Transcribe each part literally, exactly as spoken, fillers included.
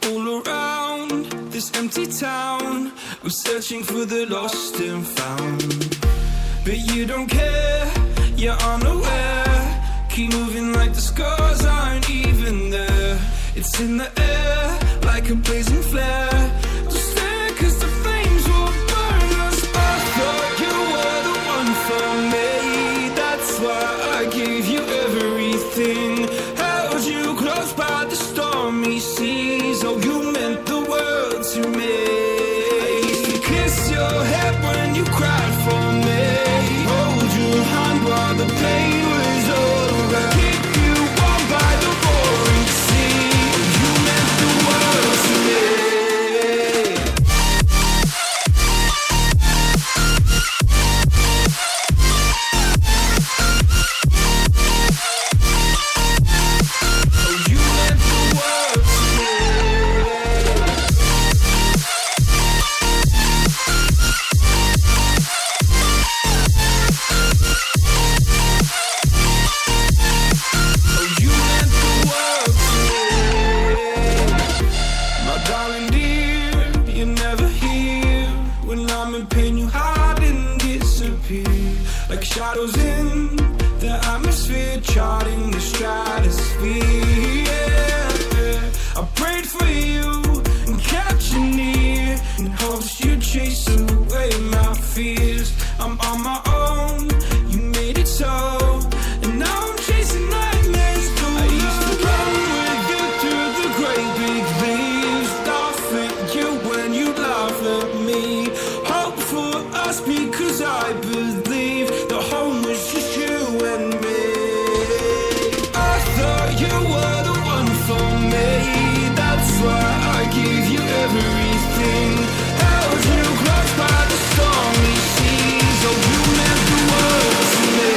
all around this empty town. I'm searching for the lost and found, but you don't care, you're unaware. Keep moving like the scars aren't even there. It's in the air like a blazing flare. Just stare, cause the flames will burn us. I thought you were the one for me. That's why I gave you everything. Held you close by the stormy seas. Oh, you meant the world to me. I used to kiss your head when you cried for me. Hold your hand while the pain was over. Keep you warm by the roaring sea. You meant the world to me. Shadows in the atmosphere, charting the stratosphere. Yeah. I prayed for you and kept you near in hopes you'd chase away my fears. I'm on my own, you made it so, and now I'm chasing nightmares too. I used to run with you through the great big leaves, laugh at you when you laugh at me. Hope for us because I believe the home was just you and me. I thought you were the one for me. That's why I gave you everything. Held you close by the stormy seas. Oh, you meant the world to me.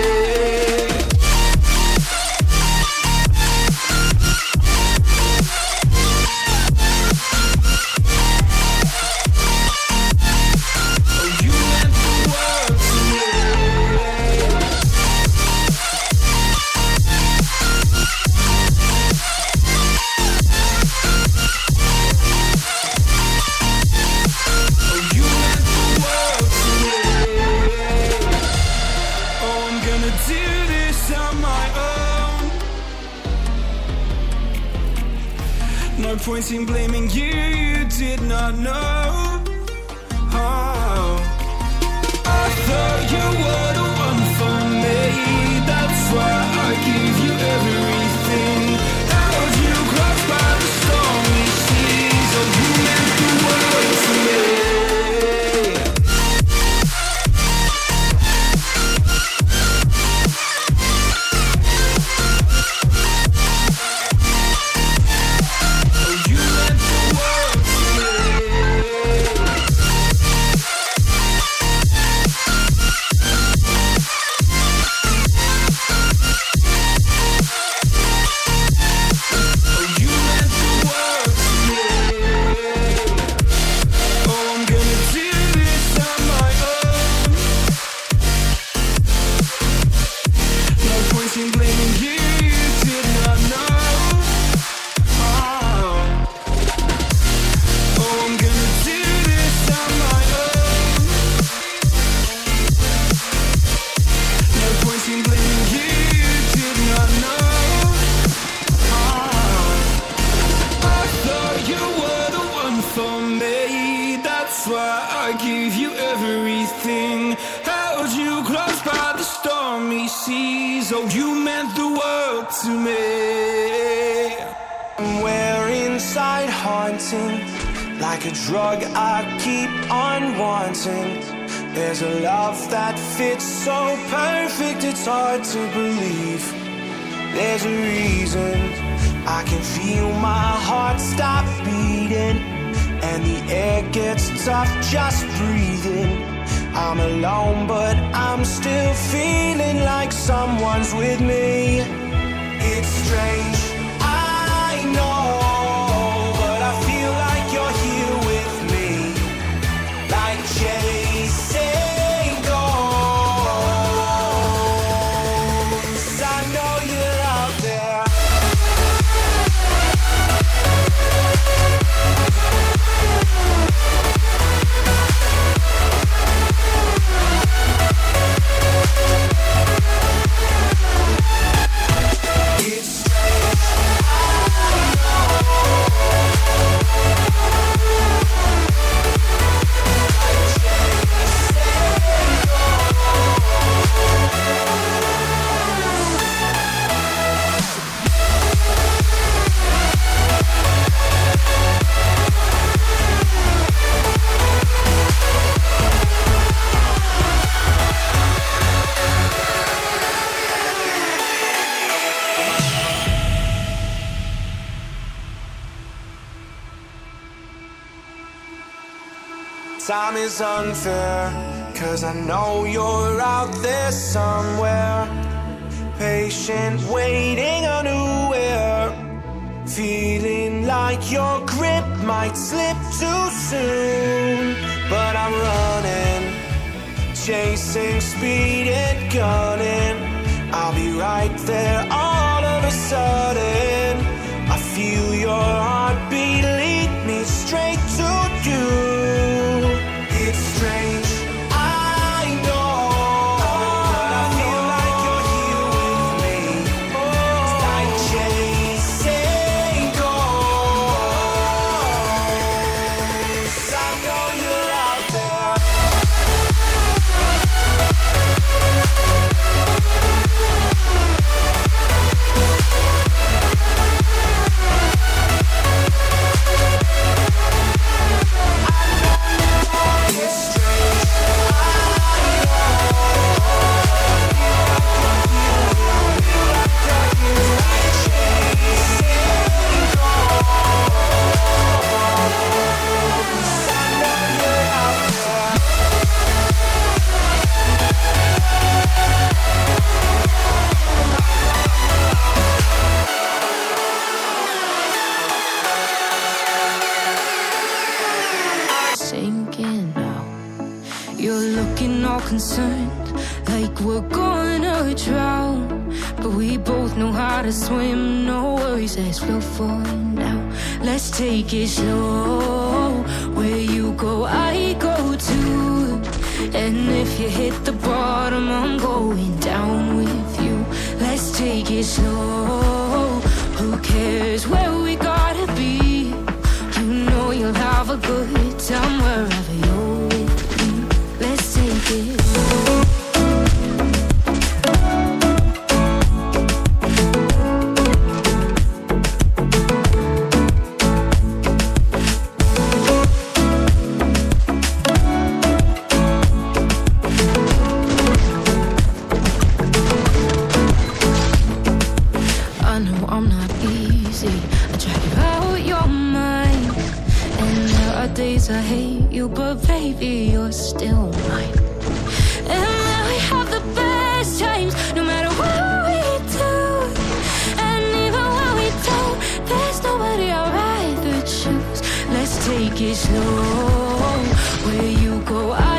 No point in blaming you, you did not know. Oh. I thought you were the one for me. That's why I gave you everything. Held you close by the stormy seas. Oh, you meant the world to me. Oh, you meant the world to me. Somewhere inside haunting, like a drug I keep on wanting. There's a love that fits so perfect, it's hard to believe. There's a reason I can feel my heart stop beating, and the air gets tough just breathing. I'm alone, but I'm still feeling like someone's with me. It's strange, I know, but I feel like you're here with me, like chasing ghosts. I know you're out there. Time is unfair, cause I know you're out there somewhere, patient, waiting unaware, feeling like your grip might slip too soon. But I'm running, chasing speed and gunning. I'll be right there all of a sudden. I feel your heartbeat lead me straight to you. It's strange, I know, but I feel like you're here with me. It's like chasing ghosts. I know you're out there. Sinking now, you're looking all concerned, like we're gonna drown. But we both know how to swim, no worries, let's flow for now. Let's take it slow, where you go, I go too. And if you hit the bottom, I'm going down with you. Let's take it slow, who cares where we gotta be? You know you'll have a good time wherever you're with me. Let's take it slow. I know I'm not easy, I drag you out your mind. And there are days I hate you, but baby, you're still mine. And now we have the best times, no matter what we do. And even when we don't, there's nobody I'd rather choose. Let's take it slow, where you go, I